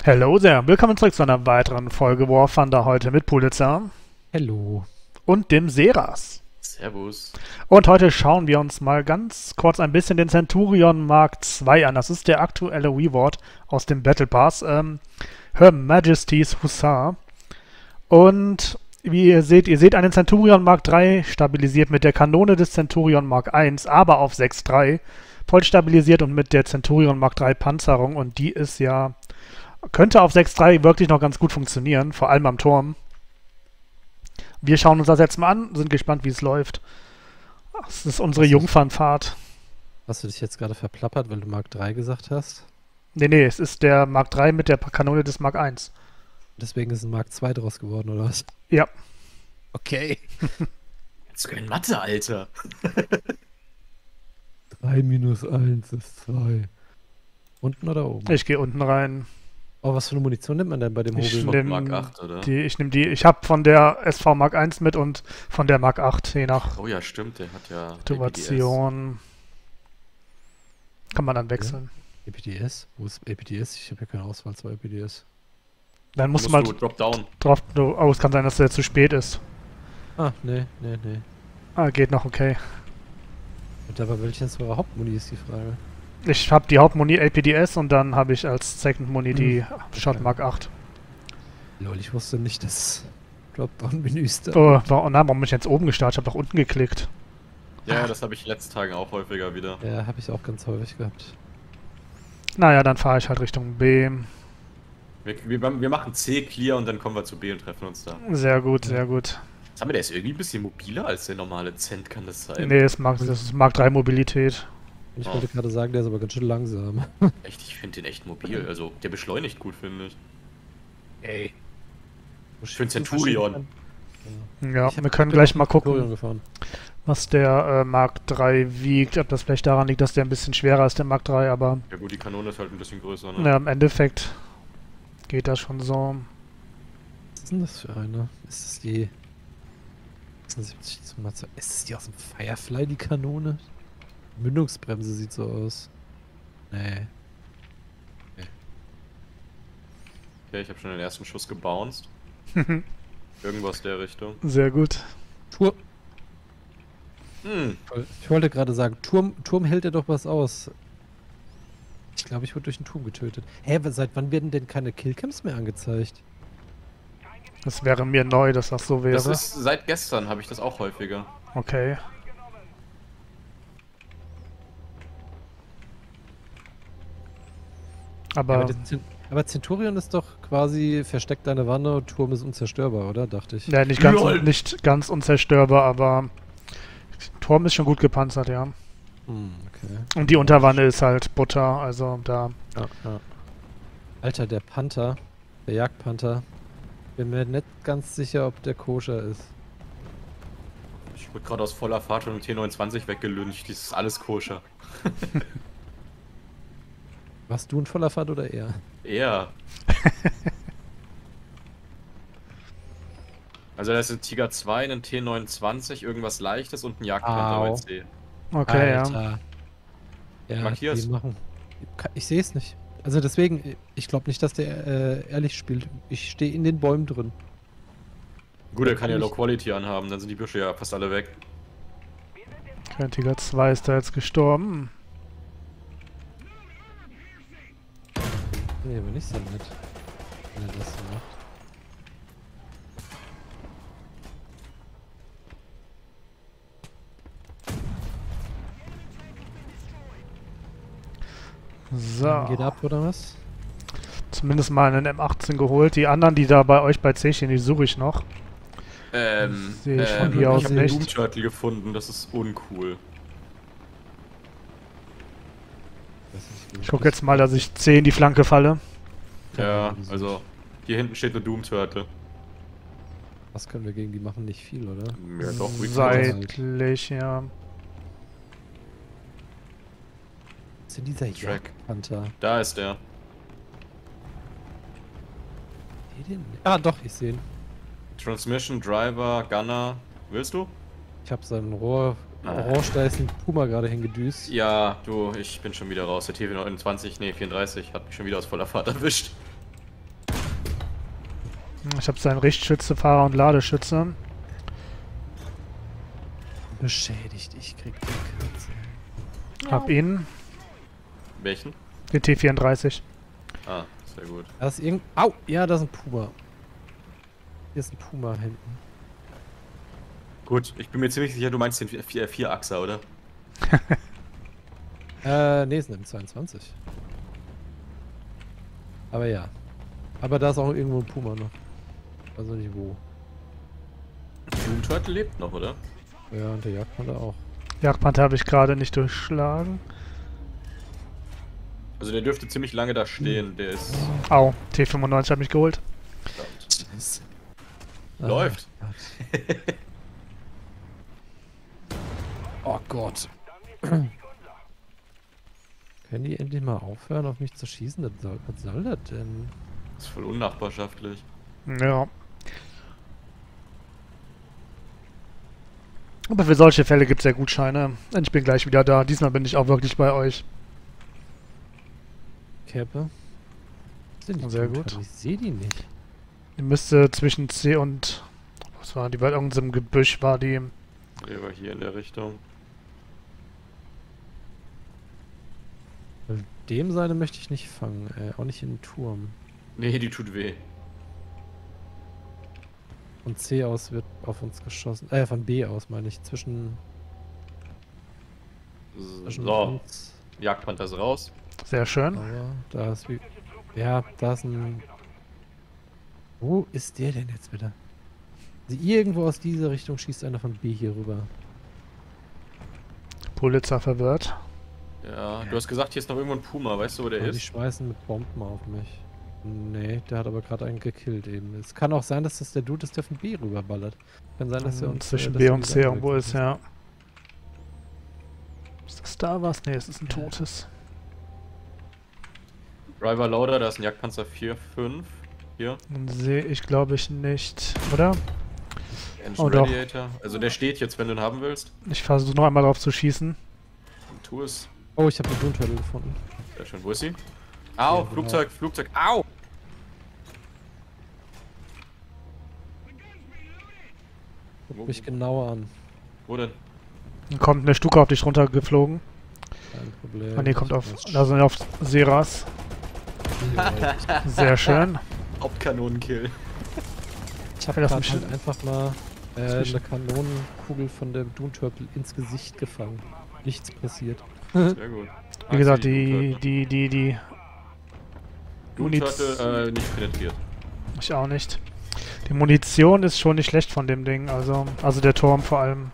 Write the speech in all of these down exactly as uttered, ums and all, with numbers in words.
Hello there, willkommen zurück zu einer weiteren Folge War Thunder, heute mit Pulitzer Hello. und dem Seras. Servus. Und heute schauen wir uns mal ganz kurz ein bisschen den Centurion Mark zwei an. Das ist der aktuelle Reward aus dem Battle Pass, ähm, Her Majesty's Hussar. Und wie ihr seht, ihr seht einen Centurion Mark drei stabilisiert mit der Kanone des Centurion Mark eins, aber auf sechs Komma drei, voll stabilisiert und mit der Centurion Mark drei Panzerung, und die ist ja... könnte auf sechs Komma drei wirklich noch ganz gut funktionieren, vor allem am Turm. Wir schauen uns das jetzt mal an, sind gespannt, wie es läuft. Das ist unsere Jungfernfahrt. Hast du dich jetzt gerade verplappert, weil du Mark drei gesagt hast? Nee, nee, es ist der Mark drei mit der Kanone des Mark eins. Deswegen ist ein Mark zwei draus geworden, oder was? Ja. Okay. Sogar in Mathe, Alter. drei minus eins ist zwei. Unten oder oben? Ich gehe unten rein. Oh, was für eine Munition nimmt man denn bei dem Ich Hobel? nehm Mark acht, oder? Die, ich nehme die. Ich habe von der S V Mark eins mit und von der Mark acht, je nach Oh ja, stimmt, der hat ja Situation. Kann man dann wechseln. A P D S? Wo ist A P D S? Ich habe ja keine Auswahl zu A P D S. Dann Musst muss man du Drop Down. drauf. Oh, es kann sein, dass der zu spät ist. Ah, nee, nee, nee. Ah, geht noch, okay. Und aber welches eure Hauptmuni ist die Frage? Ich habe die Hauptmuni A P D S und dann habe ich als Second Muni die Hm, Shot okay. Mark acht. Lol, ich wusste nicht, dass Dropdown-Menüs da. Oh, war, oh nein, warum bin ich jetzt oben gestartet? Ich habe doch unten geklickt. Ja, das habe ich in den letzten Tagen auch häufiger wieder. Ja, habe ich auch ganz häufig gehabt. Naja, dann fahre ich halt Richtung B. Wir, wir, wir machen C clear und dann kommen wir zu B und treffen uns da. Sehr gut, sehr gut. Jetzt haben wir, der ist irgendwie ein bisschen mobiler als der normale Cent, kann das sein? Nee, das, Mark, das ist Mark drei Mobilität. Ich Oh. wollte gerade sagen, der ist aber ganz schön langsam. Echt, ich finde den echt mobil. Also, der beschleunigt gut, finde ich. Ey. Für den Centurion. Ja, Ich hab wir können heute gleich noch mal einen Centurion gucken, gefahren. was der äh, Mark drei wiegt. Ob das vielleicht daran liegt, dass der ein bisschen schwerer ist, der Mark drei, aber Ja gut, die Kanone ist halt ein bisschen größer, ne? ja, im Endeffekt geht das schon so. Was ist denn das für eine? Ist das die sechsundsiebzig zum Matze? Ist das die aus dem Firefly, die Kanone? Die Mündungsbremse sieht so aus. Nee. Okay, ich habe schon den ersten Schuss gebounced. Irgendwas der Richtung. Sehr gut. Turm. Hm. Ich wollte gerade sagen, Turm, Turm hält ja doch was aus. Ich glaube, ich wurde durch den Turm getötet. Hä, seit wann werden denn keine Killcams mehr angezeigt? Das wäre mir neu, dass das so wäre. Das ist, seit gestern habe ich das auch häufiger. Okay. Aber, Aber, das Zent- aber Centurion ist doch quasi versteckt eine Wanne und Turm ist unzerstörbar, oder? Dachte ich. ja, nicht ganz, Lol. nicht ganz unzerstörbar, aber Turm ist schon gut gepanzert, ja. Hm, okay. Und die Unterwanne ist halt Butter, also da. Ja, ja. Alter, der Panther, der Jagdpanther, bin mir nicht ganz sicher, ob der koscher ist. Ich wurde gerade aus voller Fahrt von dem T neunundzwanzig weggelüncht. Das ist alles koscher. Warst du in voller Fahrt oder er? Ja. Also da ist ein Tiger zwei, ein T neunundzwanzig, irgendwas Leichtes und ein Jagdpanther bei Au. C. Okay, ja. Alter. Ja, Markier's. die machen. Ich sehe es nicht. Also deswegen, ich glaube nicht, dass der äh, ehrlich spielt. Ich stehe in den Bäumen drin. Gut, er kann ja Ich- Low Quality anhaben, dann sind die Büsche ja fast alle weg. Okay, Tiger zwei ist da jetzt gestorben. Nee, aber nicht so nett. Wenn er das so macht. So. Geht ab, oder was? Zumindest mal einen M achtzehn geholt. Die anderen, die da bei euch bei C stehen, die suche ich noch. Ähm, Sehe ich von ähm, hier aus ich habe den nicht. Doom Turtle gefunden, das ist uncool. Weiß nicht, wie Ich gucke jetzt mal, dass ich C in die Flanke falle. Ja, also hier hinten steht eine Doom Turtle. Was können wir gegen die machen? Nicht viel, oder? Ja doch, wie Seitlich, ja. Was ist denn dieser Track. Jagdpanther? Da ist der. Seht ihr den? Ah, doch, ich sehe ihn. Transmission, Driver, Gunner. Willst du? Ich habe seinen Rohr, Ah. Rohrsteißen Puma gerade hingedüst. Ja, du, ich bin schon wieder raus. Der T neunundzwanzig, nee, vierunddreißig hat mich schon wieder aus voller Fahrt erwischt. Ich habe seinen Richtschütze, Fahrer und Ladeschütze. Beschädigt, ich krieg die Katze. Hab ihn. Welchen? Den T vierunddreißig. Ah, sehr gut. Da ist irgend... Au! Ja, da ist ein Puma. Hier ist ein Puma hinten. Gut, ich bin mir ziemlich sicher, du meinst den vier- Vierachser, oder? Äh, nee, ist ein M zweiundzwanzig. Aber ja. Aber da ist auch irgendwo ein Puma noch. Also nicht wo. Doom Turtle lebt noch, oder? Ja, und der Jagdpanther auch. Jagdpanther habe ich gerade nicht durchschlagen. Also der dürfte ziemlich lange da stehen, der ist... Au, T fünfundneunzig hat mich geholt. Verdammt. Scheiße. Läuft. Ah, oh Gott. Können die endlich mal aufhören, auf mich zu schießen? Das soll, was soll das denn? Das ist voll unnachbarschaftlich. Ja. Aber für solche Fälle gibt es ja Gutscheine. Und ich bin gleich wieder da. Diesmal bin ich auch wirklich bei euch. Kerpe? Sind die Sehr tot? gut. Aber ich sehe die nicht. Die müsste zwischen C und... Was war die? Bei irgendeinem Gebüsch war die... Der war hier in der Richtung. Auf dem Seite möchte ich nicht fangen, äh, auch nicht in den Turm. Nee, die tut weh. Von C aus wird auf uns geschossen. Äh, von B aus meine ich. Zwischen, zwischen So, uns. Jagdpanther ist raus. Sehr schön. Aber da ist wie. Ja, da ist ein. Wo ist der denn jetzt wieder? Also irgendwo aus dieser Richtung schießt einer von B hier rüber. Pulitzer verwirrt. Ja, du hast gesagt, hier ist noch irgendwo ein Puma. Weißt du, wo der Aber die ist? schmeißen mit Bomben auf mich. Nee, der hat aber gerade einen gekillt eben. Es kann auch sein, dass das der Dude ist, der von B rüberballert. Kann sein, dass er uns... Zwischen äh, B dass und wir C wieder irgendwo ist, angegriffen ja. Ist das da was? Ne, es ist ein totes. Driver Loader, da ist ein Jagdpanzer vier fünf. Hier. Den sehe ich, glaube ich, nicht. Oder? Engine Oh, doch. Radiator. Also der steht jetzt, wenn du ihn haben willst. Ich versuche noch einmal drauf zu schießen. Und tu es. Oh, ich habe den Doom Turtle gefunden. Sehr schön. Wo ist sie? Au, Ja, Flugzeug, Flugzeug. Au! Guck mich genauer an. Wo denn? Dann kommt eine Stuka auf dich runtergeflogen. Kein Problem. Ah, nee, kommt Ich auf... weiß Da sind wir auf Seras. schon. Sehr schön. Hauptkanonenkill. Ich habe Ja, das gerade ist halt ein einfach mal äh, Zwischen- eine Kanonenkugel von der Doom Turtle ins Gesicht gefangen. Nichts passiert. Sehr gut. Wie gesagt, die, die, die, die... Doom Muniz- Turtle, äh, nicht penetriert. Ich auch nicht. Die Munition ist schon nicht schlecht von dem Ding, also... Also der Turm vor allem.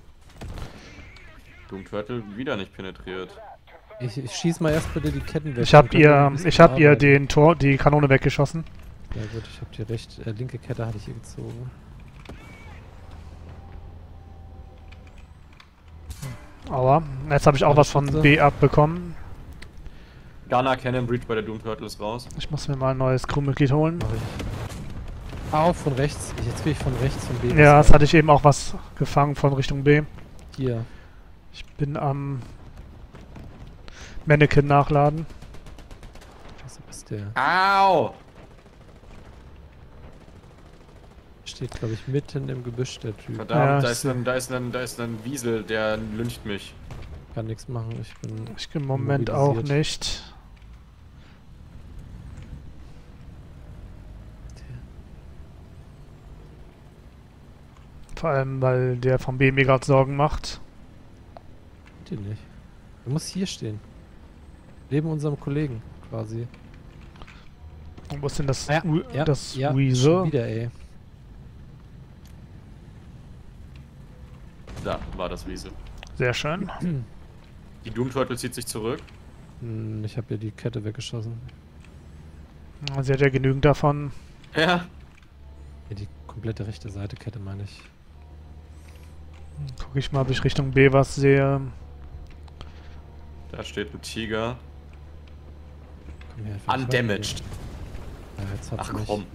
Doom Turtle wieder nicht penetriert. Ich, ich schieß mal erst bitte die Ketten weg. Ich hab dann können wir ein ihr... bisschen Ich hab ihr arbeiten. den Tor... Die Kanone weggeschossen. Ja gut, ich hab die recht... Äh, linke Kette hatte ich ihr gezogen. Aber jetzt habe ich auch was von B abbekommen. Gunner Cannon Breach bei der Doom Turtle ist raus. Ich muss mir mal ein neues Crewmitglied holen. Mach ich. Au, von rechts. Ich, jetzt krieg ich von rechts von B. Ja, was das hatte ich eben auch was gefangen von Richtung B. Hier. Ich bin am Mannequin nachladen. Was ist der? Au! Steht, glaube ich, mitten im Gebüsch, der Typ. Verdammt, Ja, da, ich ist seh- ein, da, ist ein, da ist ein Wiesel, der lyncht mich. Kann nichts machen. Ich bin... Ich im Moment auch Mobilisiert. nicht. Vor allem, weil der vom B mir gerade Sorgen macht. Die nicht. Er muss hier stehen. Neben unserem Kollegen, quasi. Und wo ist denn das, Ja, U ja, das ja, Weasel? schon wieder, ey. Da war das Wiesel. Sehr schön. Die Doom Turtle zieht sich zurück. Hm, ich habe ihr die Kette weggeschossen. Sie hat ja genügend davon. Ja. Ja, die komplette rechte Seite Kette, meine ich. Guck ich mal, ob ich Richtung B was sehe. Da steht ein Tiger. Komm her, vielleicht Undamaged. Ja, jetzt hat's Ach mich. komm.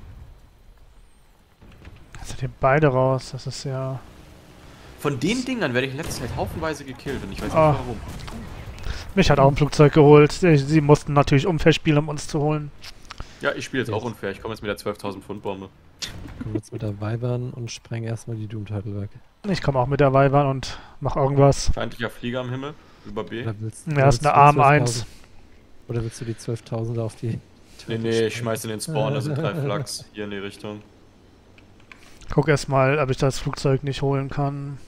Jetzt sind hier beide raus. Das ist ja... Von den Dingern werde ich in letzter Zeit haufenweise gekillt und ich weiß nicht Ah. warum. Mich hat auch ein Flugzeug geholt. Sie sie mussten natürlich unfair spielen, um uns zu holen. Ja, ich spiele jetzt Yes. auch unfair. Ich komme jetzt mit der zwölftausend Pfund Bombe. Ich komme jetzt mit der Weibern und spreng erstmal die Doom Turtle weg. Ich komme auch mit der Weibern und mach irgendwas. Feindlicher Flieger am Himmel. Über B. Oder willst, Ja, oder ist willst eine du die Arm eins. zwölftausend Oder willst du die zwölftausender auf die... Nee, nee, ich schmeiß in den Spawn, da sind drei Flaks hier in die Richtung. Guck erst mal, ob ich das Flugzeug nicht holen kann.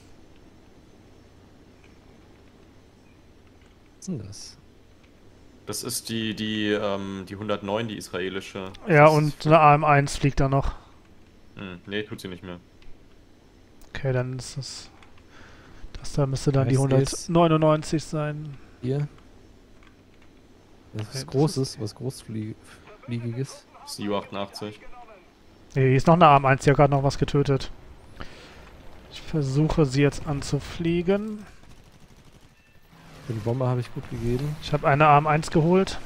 Was ist denn das? Das ist die, die, ähm, die hundertneun, die israelische. Ja, Das und ist- eine A M eins fliegt da noch. Hm, nee, tut sie nicht mehr. Okay, dann ist das... Das da müsste dann Heißt die es- hundertneunundneunzig sein. Hier. Das ist Okay, was das Großes, was Großfliegiges. Das ist die U achtundachtzig. Nee, hier ist noch eine A M eins, die hat gerade noch was getötet. Ich versuche sie jetzt anzufliegen. Den Bomber habe ich gut gegeben. Ich habe eine A M eins geholt.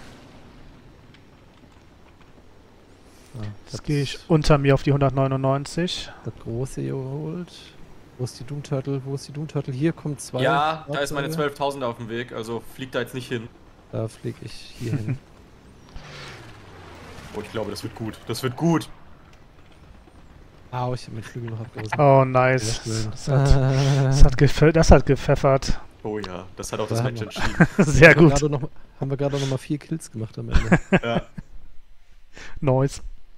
Ah, Jetzt gehe ich unter mir auf die hundertneunundneunzig. Das große geholt. Wo ist die Doom Turtle? Wo ist die Doom Turtle? Hier kommen zwei. Ja, da ist meine Fahrzeuge. zwölftausender auf dem Weg, also fliegt da jetzt nicht hin. Da fliege ich hier hin. Oh, ich glaube, das wird gut. Das wird gut. Au, ich habe meinen Flügel noch abgerissen. Oh, nice. Sehr schön. Das hat, das hat, gepfe- das hat gepfeffert. Oh ja, das hat auch das Da Match haben wir- entschieden. Sehr Haben wir gut. gerade noch, haben wir gerade noch mal vier Kills gemacht am Ende. Ja. Nice.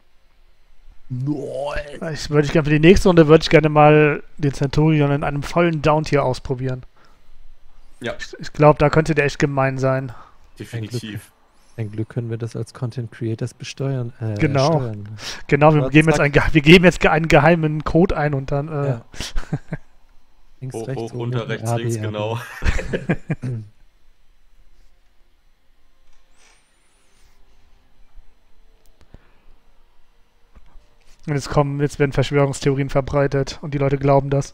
Nice. Ich würde ich gerne für die nächste Runde würde ich gerne mal den Centurion in einem vollen Down-Tier ausprobieren. Ja, Ich, ich glaube, da könnte der echt gemein sein. definitiv. Ein Glück können wir das als Content Creators besteuern. Äh, Genau. Steuern. Genau, wir Aber geben, jetzt zack. ein, ge- wir geben jetzt ge- einen geheimen Code ein und dann. Äh, Ja. Links, Hoch, rechts, hoch, oben, runter, unten, rechts, A, B, links, A, B. genau. Und jetzt kommen, jetzt werden Verschwörungstheorien verbreitet und die Leute glauben das.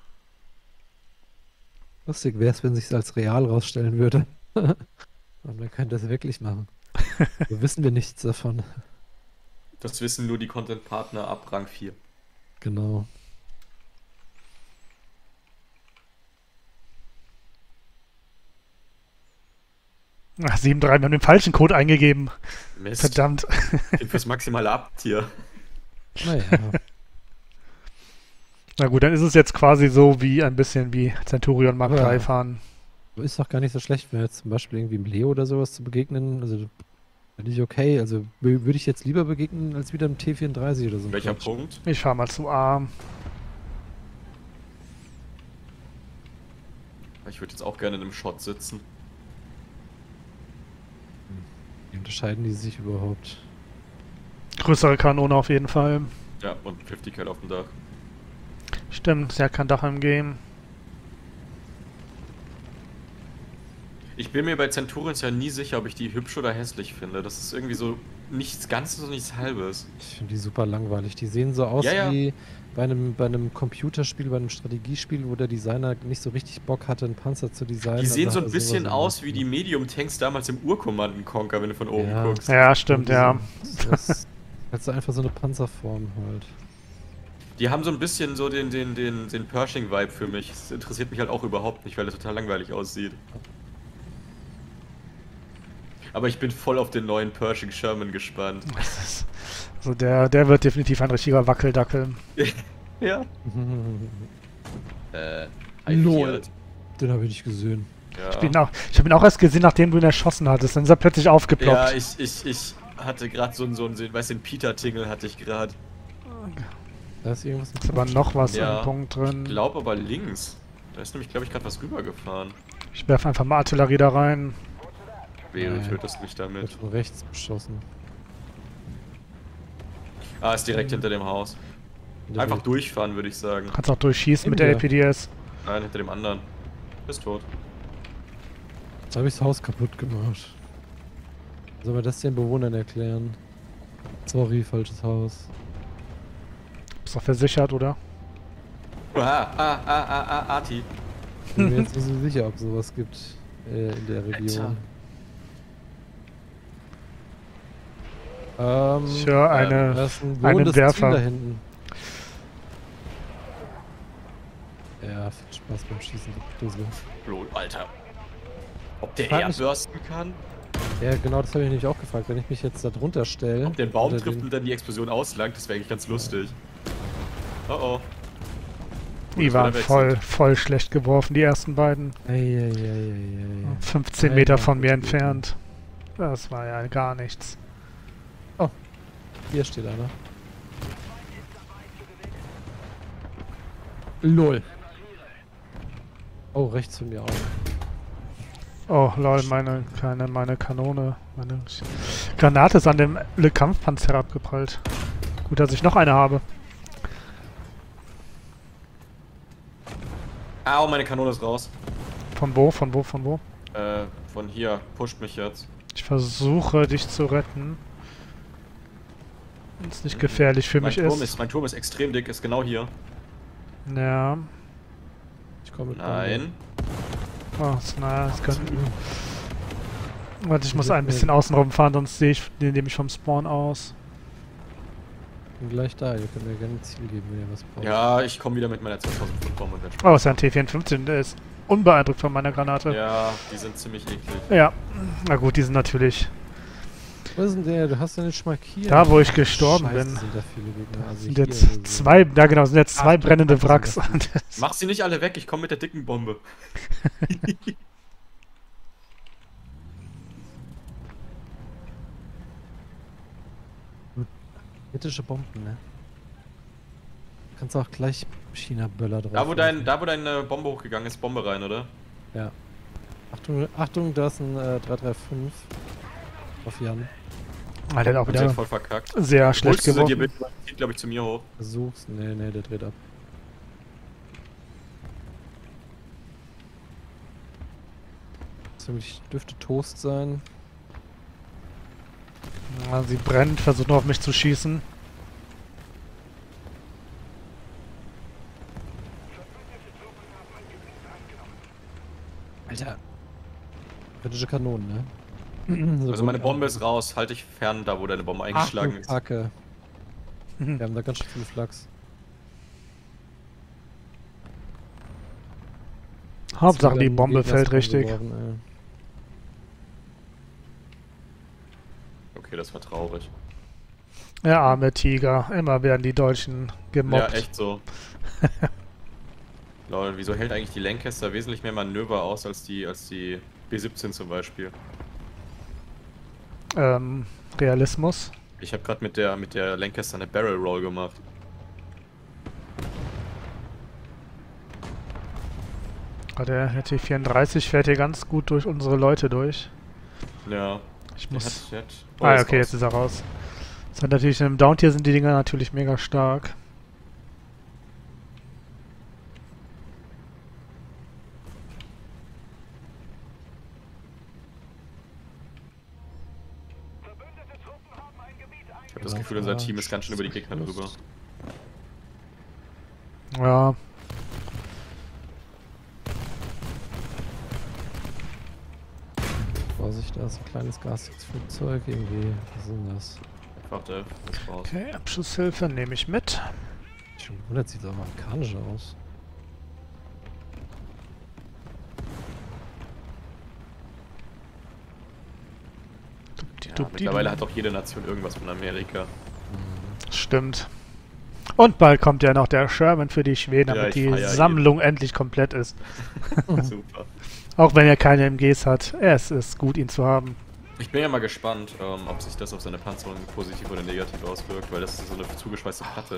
Lustig wäre es, wenn sich als real rausstellen würde. Und man könnte das wirklich machen. So wissen wir nichts davon. Das wissen nur die Content-Partner ab Rang vier. Genau. Ach, sieben drei, wir haben den falschen Code eingegeben. Mist. Verdammt. Geht fürs maximale Abtier. Naja. Na gut, dann ist es jetzt quasi so wie ein bisschen wie Centurion Mark Ja. drei fahren. Aber ist doch gar nicht so schlecht, wenn wir jetzt zum Beispiel irgendwie im Leo oder sowas zu begegnen. Also finde ich okay. Also wü- würde ich jetzt lieber begegnen als wieder im T vierunddreißig oder so. ein Welcher Quatsch. Punkt? Ich fahre mal zu A. Ich würde jetzt auch gerne in einem Shot sitzen. Wie unterscheiden die sich überhaupt? Größere Kanone auf jeden Fall. Ja, und fünfzig Cal auf dem Dach. Stimmt, ist ja kein Dach im Game. Ich bin mir bei Centurions ja nie sicher, ob ich die hübsch oder hässlich finde. Das ist irgendwie so nichts Ganzes und nichts Halbes. Ich finde die super langweilig. Die sehen so aus Ja, ja. wie bei einem, bei einem Computerspiel, bei einem Strategiespiel, wo der Designer nicht so richtig Bock hatte, einen Panzer zu designen. Die sehen Also so hat ein er bisschen sowas aus gemacht. wie die Medium-Tanks damals im Urkommanden Conquer, wenn du von oben Ja. guckst. Ja, stimmt, ja. Das ist einfach so eine Panzerform halt. Die haben so ein bisschen so den, den, den, den Pershing-Vibe für mich. Das interessiert mich halt auch überhaupt nicht, weil das total langweilig aussieht. Aber ich bin voll auf den neuen Pershing Sherman gespannt. Das ist, also der, der wird definitiv ein richtiger Wackeldackel. Ja. Äh, Lol. Lol. Den habe ich nicht gesehen. Ich, bin Ja, auch, ich habe ihn auch erst gesehen, nachdem du ihn erschossen hattest. Dann ist er plötzlich aufgeploppt. ja ich, ich, ich hatte gerade so einen, so einen, weißt du, den Peter-Tingle hatte ich gerade. Da ist irgendwas im ist aber noch was Ja. im Punkt Ich drin. glaube aber links. Da ist nämlich, glaube ich, gerade was rübergefahren. Ich werfe einfach mal Artillerie da rein. Wehe, du Nein. tötest mich Wird damit. von rechts beschossen. Ah, ist direkt hinter dem Haus. In der Einfach Welt. durchfahren, würde ich sagen. Kannst auch durchschießen mit Eben der ja. L P D S. Nein, hinter dem anderen. Bist tot. Jetzt habe ich das Haus kaputt gemacht. Sollen wir das den Bewohnern erklären? Sorry, falsches Haus. Ist doch versichert, oder? Ah, ah, ah, ah, ah, Arti. Ich bin mir jetzt nicht so sicher, ob sowas gibt äh, in der Region. Ähm, Ich höre ähm, eine. da ist ein einen wohnendes Werfer. Team da hinten. Ja, viel Spaß beim Schießen, du Dussel. Lol, Alter. Ob der Frag eher mich- bursten kann? Ja, genau, das habe ich nämlich auch gefragt. Wenn ich mich jetzt da drunter stelle. Ob der einen Baum unter trifft den- und dann die Explosion auslangt, das wäre eigentlich ganz lustig. Oh oh. Die dass wir waren da weg voll, sind. voll schlecht geworfen, die ersten beiden. Eieieiei. fünfzehn Keiner Meter von gut mir spielen. entfernt. Das war ja gar nichts. Hier steht einer. LOL. Oh, rechts von mir auch. Oh lol, meine, keine, meine Kanone. Meine Granate ist an dem Le Kampfpanzer abgeprallt. Gut, dass ich noch eine habe. Au, meine Kanone ist raus. Von wo, von wo, von wo? Äh, von hier. Pusht mich jetzt. Ich versuche, dich zu retten. Wenn es nicht gefährlich für Mein mich Turm ist. ist. Mein Turm ist extrem dick, ist genau hier. Ja. Ich komme mit Nein. Oh, ist- na, das kann... Warte, ich muss Wir ein sind bisschen außen rum fahren, sonst sehe ich den nämlich vom Spawn aus. bin gleich da. Ihr könnt mir gerne ein Ziel geben, wenn ihr was braucht. Ja, ich komme wieder mit meiner zweitausend Bombe und werde Oh, ist ja ein T vierundfünfzig, der ist unbeeindruckt von meiner Granate. Ja, die sind ziemlich eklig. Ja. Na gut, die sind natürlich... Wo ist denn der? Du hast ja nicht markiert. Da, wo ich gestorben Scheiße, bin. sind da viele Gegner. Also Sind hier jetzt oder so. zwei, ja genau, sind jetzt zwei Ach, brennende das sind Wracks. das Mach sie nicht alle weg, ich komme mit der dicken Bombe. Kritische Bomben, ne? Kannst auch gleich China-Böller drauf. Da wo, dein, werfen. da, wo deine Bombe hochgegangen ist, Bombe rein, oder? Ja. Achtung, Achtung, da ist ein äh, drei drei fünf. Auf Jan. Ah, der hat auch Und sie wieder hat voll verkackt. sehr schlecht Holst du sie dir geworfen. bitte? Geht, glaube ich, zu mir hoch. Versuch's. Nee, nee, der dreht ab. Ziemlich dürfte Toast sein. Ja, sie brennt, versucht nur auf mich zu schießen. Alter. Kritische Kanonen, ne? So Also meine gut, Bombe aber- ist raus, halte dich fern, da wo deine Bombe eingeschlagen Ach, du ist. Kacke. Mhm. Wir haben da ganz schön viele Flachs. Hauptsache die Zwei Bombe Gegner fällt sind richtig. geworden, Okay, das war traurig. Der arme Tiger. Immer werden die Deutschen gemobbt. Ja, echt so. Lol, wieso hält eigentlich die Lancaster wesentlich mehr Manöver aus als die als die B siebzehn zum Beispiel? Ähm, Realismus. Ich habe gerade mit der mit der Lancaster eine Barrel Roll gemacht. Ah, der T vierunddreißig fährt hier ganz gut durch unsere Leute durch. Ja. Ich Der muss... hat, der hat, oh, Ah, er ist okay, raus. jetzt ist er raus. Das hat natürlich im Downtier sind die Dinger natürlich mega stark. Ich habe das Gefühl, unser Team ist ganz schön über die Gegner drüber. Ja. Vorsicht, da ist ein kleines Gasflugzeug irgendwie. Was ist denn das? Einfach der ist raus. Okay, Abschusshilfe nehme ich mit. Schon gewundert, sieht aber amerikanisch aus. Ja, mittlerweile hat doch jede Nation irgendwas von Amerika. Stimmt. Und bald kommt ja noch der Sherman für die Schweden, Ja, damit ich die feier ihn. Sammlung endlich komplett ist. Super. Auch wenn er keine M Gs hat. Es ist gut, ihn zu haben. Ich bin ja mal gespannt, ähm, ob sich das auf seine Panzerung positiv oder negativ auswirkt, weil das ist so eine zugeschweißte Platte.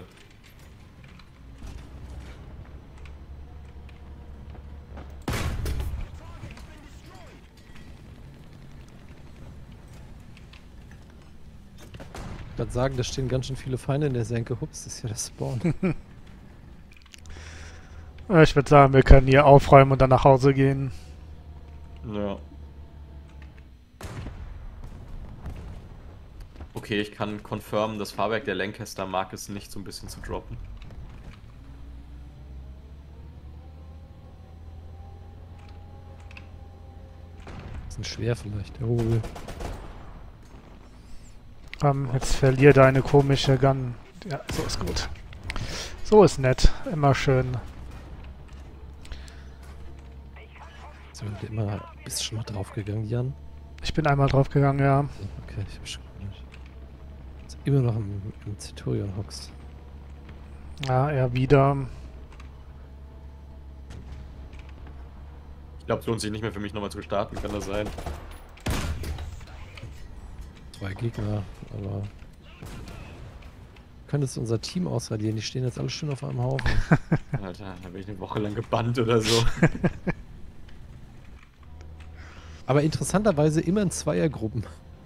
Ich würde sagen, da stehen ganz schön viele Feinde in der Senke. Hups, das ist ja der Spawn. Äh, Ich würde sagen, wir können hier aufräumen und dann nach Hause gehen. Ja. Okay, ich kann confirmen, das Fahrwerk der Lancaster mag es nicht, so ein bisschen zu droppen. Das ist schwer vielleicht. Oh, Ähm, jetzt verlier deine komische Gun. Ja, so ist gut. So ist nett. Immer schön. sind wir immer bist du schon mal draufgegangen, Jan? Ich bin einmal draufgegangen, ja. Okay, ich hab schon gewundert. Ist immer noch im, im Centurion hockst. Ja, er wieder. Ich glaube, es lohnt sich nicht mehr für mich nochmal zu starten, kann das sein? Zwei Gegner, aber... Du könntest unser Team ausradieren, die stehen jetzt alle schön auf einem Haufen. Alter, da bin ich eine Woche lang gebannt oder so. Aber interessanterweise immer in Zweiergruppen.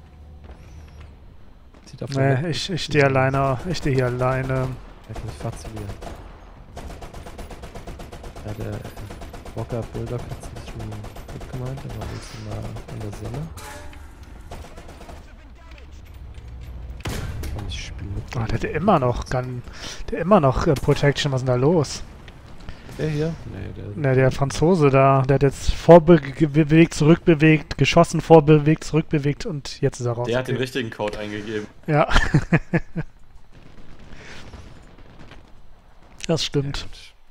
Sieht auf der Nee, ich, ich stehe alleine. Ich stehe hier alleine. Ich fahr zu dir. Ja, der Walker Bulldog hat sich schon gut gemeint, der war jetzt mal an der Sonne. Komm, ich spiele mit. Oh, der hat immer noch Gun, der immer noch äh, Protection. Was ist denn da los? Der hier? Nee, der. Ne, der Franzose da, der hat jetzt vorbewegt, zurückbewegt, geschossen, vorbewegt, zurückbewegt und jetzt ist er raus. Der hat den richtigen Code eingegeben. Ja. Das stimmt.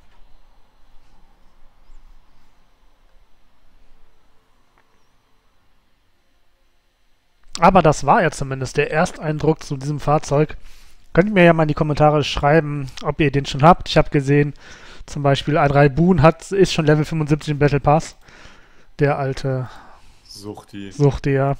Aber das war ja zumindest der Ersteindruck zu diesem Fahrzeug. Könnt ihr mir ja mal in die Kommentare schreiben, ob ihr den schon habt. Ich habe gesehen, zum Beispiel A drei Boon hat, ist schon Level fünfundsiebzig im Battle Pass. Der alte Suchti. Suchti, ja.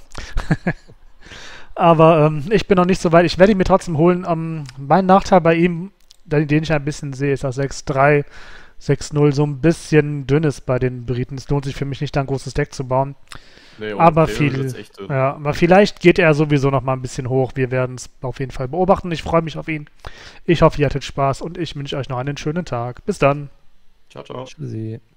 Aber ähm, ich bin noch nicht so weit. Ich werde ihn mir trotzdem holen. Ähm, mein Nachteil bei ihm, den den ich ein bisschen sehe, ist das sechs drei, sechs null so ein bisschen dünn ist bei den Briten. Es lohnt sich für mich nicht, da ein großes Deck zu bauen. Nee, ohne Aber Payload viel, wird's echt dünn. ja, aber vielleicht geht er sowieso noch mal ein bisschen hoch. Wir werden es auf jeden Fall beobachten. Ich freue mich auf ihn. Ich hoffe, ihr hattet Spaß und ich wünsche euch noch einen schönen Tag. Bis dann. Ciao, ciao. Tschüssi.